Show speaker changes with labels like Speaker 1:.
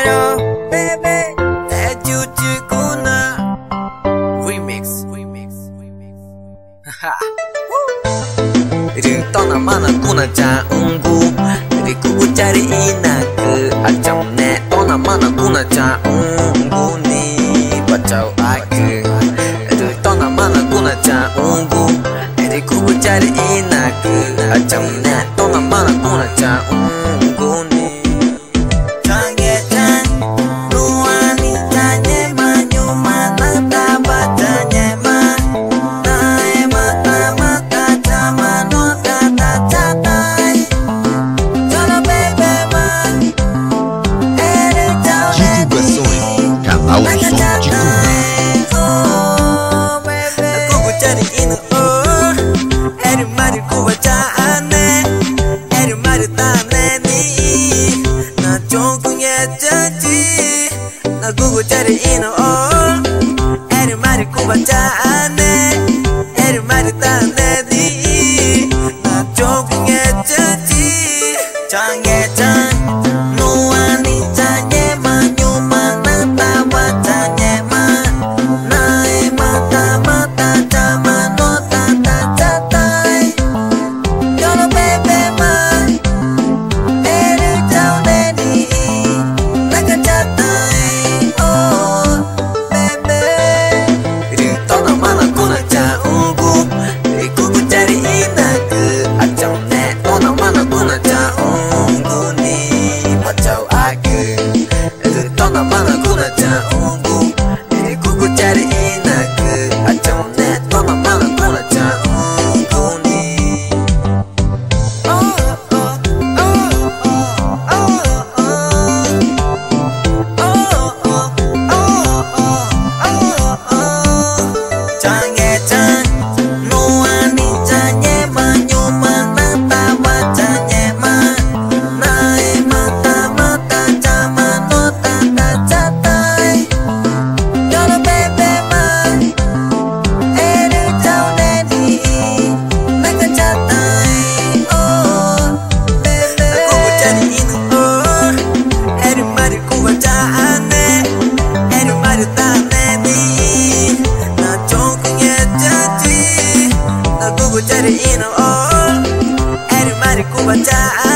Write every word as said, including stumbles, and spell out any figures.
Speaker 1: quiero, bebé, te chuchikuna. Remix, remix, remix. Haha. Ringtone mana guna jaungku, diriku ku cari inaku. Acam nek tona mana guna jaungku nih bacau aku. Ringtone mana guna jaungku, diriku ku cari inaku. Acam nek tona mana guna jaungku nih. Aku cari ino oh, eri mari ku baca ane, eri mari tane di, na joku ngejanji, canggih can, nuani canye manyu mana tawa canye man, nae mata mata cama nota tata tai, yolo bebe man, eri jauh nedi, naga catai. Cari ino oh, eri mari ku baca.